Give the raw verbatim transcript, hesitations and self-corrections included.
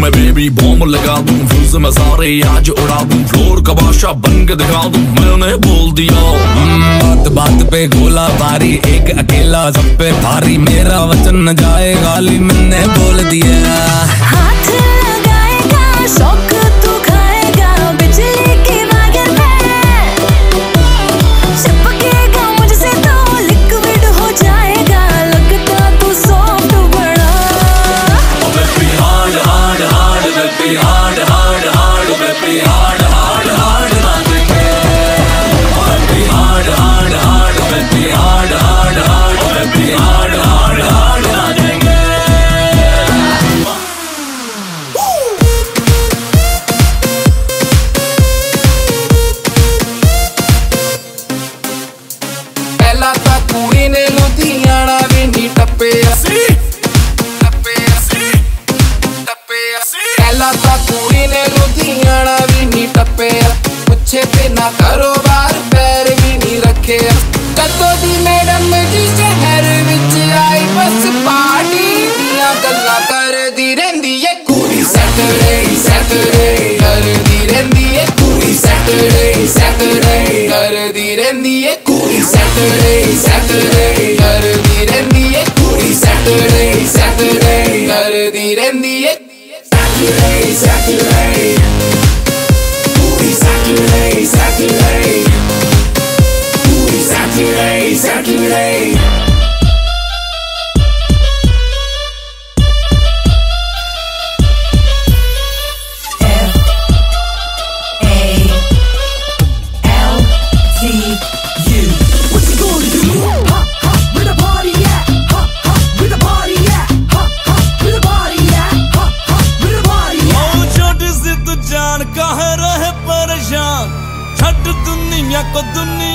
मैं baby bomb लगा दूं, फ्यूज में सारे आज उड़ा दूं, फ्लोर का बादशाह बन के दिखा दूं, मैंने बोल दिया। बात बात पे गोला बारी, एक अकेला सब पे भारी, मेरा वचन न जाए गाली, मैंने बोल दिया। हाथ लगाएगा शौक तू खाएगा, बिजली की वायर में चिपकेगा मुझसे तो लिक्विड हो जाएगा, लगता तू सॉफ्ट बड़ा। Baby hard hard hard, baby hard hard hard, baby hard hard hard नाचेंगे। Baby hard hard hard, baby hard hard hard, baby hard hard hard नाचेंगे। पहला ता कुड़ी ने लुधियाना भी नी टप्पे, पहला ता कुड़ी ने लुधियाना भी नी टप्पे, पुछे पे ना कारोबार पैर भी नी रखे। कदों दी मैडम जी शहर विच आई, बस पार्टी दियां गल्लां करदी रहिंदी है, कुड़ी सैटरडे सैटरडे करदी रहिंदी है, कुड़ी सैटरडे सैटरडे करदी रहिंदी है, कुड़ी सैटरडे सैटरडे करदी रहिंदी है, कुड़ी सैटरडे सैटरडे करदी रहिंदी है। Saturday, Saturday, Booty Saturday, Saturday, Booty Saturday, Saturday. F A L T U. What you gonna do? Ha ha, where the party at? Ha ha, where the party at? Ha ha, where the party at? Ha ha, where the party at? ओ छोटी सी तू जान काहे रहे परेशान, छट दुनिया को दुनिया